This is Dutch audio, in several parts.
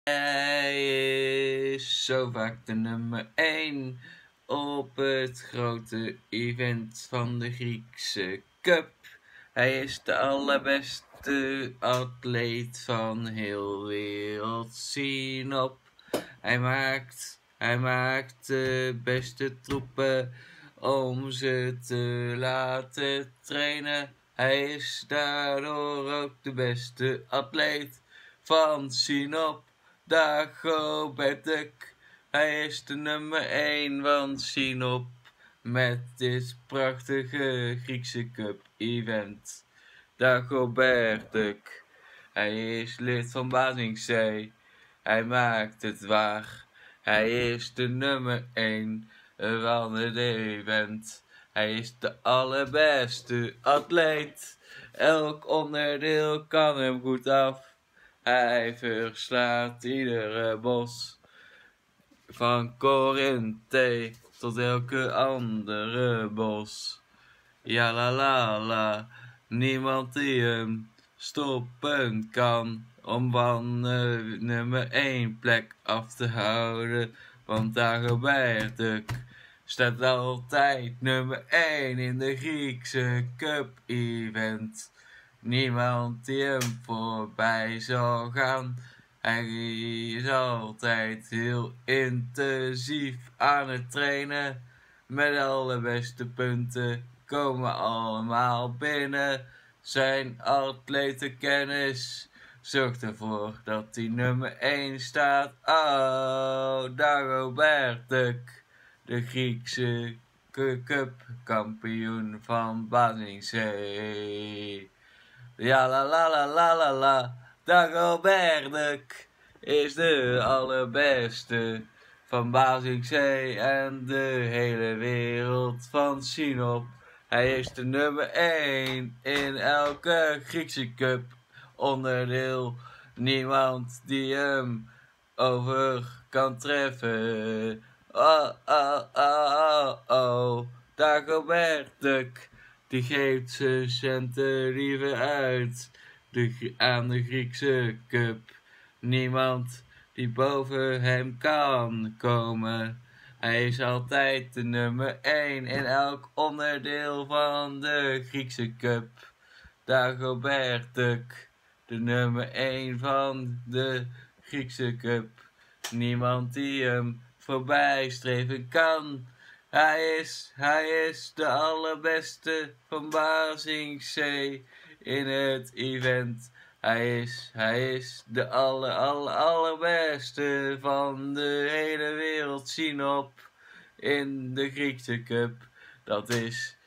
Hij is zo vaak de nummer 1 op het grote event van de Griekse Cup. Hij is de allerbeste atleet van heel wereld, zien op. Hij maakt de beste troepen om ze te laten trainen. Hij is daardoor ook de beste atleet van Sinop. Dagobert Duck. Hij is de nummer 1 van Sinop met dit prachtige Griekse Cup event. Dagobert Duck. Hij is lid van Waningszee. Hij maakt het waar. Hij is de nummer 1 van het event. Hij is de allerbeste atleet. Elk onderdeel kan hem goed af. Hij verslaat iedere bos. Van Corinthe tot elke andere bos. Ja la la la. Niemand die hem stoppen kan om van nummer 1 plek af te houden. Want Dagobert Duck staat altijd nummer 1 in de Griekse Cup event. Niemand die hem voorbij zal gaan. Hij is altijd heel intensief aan het trainen. Met de allerbeste punten komen allemaal binnen. Zijn atletenkennis zorgt ervoor dat hij nummer 1 staat. Oh, Dagobert Duck, de Griekse Cup kampioen van Waningszee. Ja la la la la la la. Dagobert Duck is de allerbeste van Waningszee en de hele wereld van Sinop. Hij is de nummer 1 in elke Griekse Cup onderdeel. Niemand die hem over kan treffen. Oh, oh, oh, oh, oh. Dagobert Duck, die geeft zijn centen liever uit aan de Griekse Cup. Niemand die boven hem kan komen. Hij is altijd de nummer 1 in elk onderdeel van de Griekse Cup. Dagobert Duck, de nummer 1 van de Griekse Cup. Niemand die hem voorbij streven kan. Hij is de allerbeste van Waningszee in het event. Hij is de allerbeste van de hele wereld, Sinop in de Griekse Cup. Dat is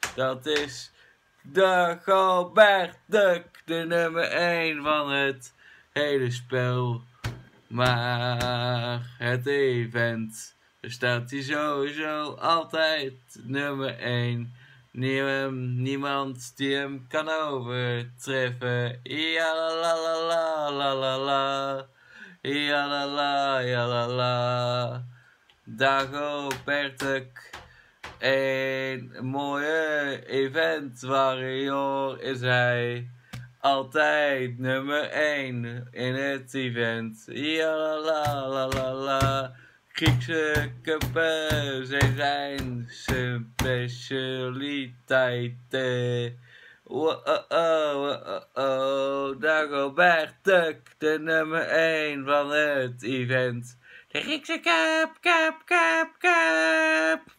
Dagobert Duck, de nummer 1 van het hele spel. Maar het event, daar staat hij sowieso altijd nummer 1. Niemand die hem kan overtreffen. Ja la la la la la la. Ja la la ja la la. Dagobert Duck. Een mooie event warrior is hij. Altijd nummer 1 in het event. Ja la la la la la. Griekse cuppen, zij zijn zijn specialiteiten. Oh, oh, oh, oh, oh. Dagobert Duck, de nummer 1 van het event. De Griekse Cup, Cup, Cup, Cup.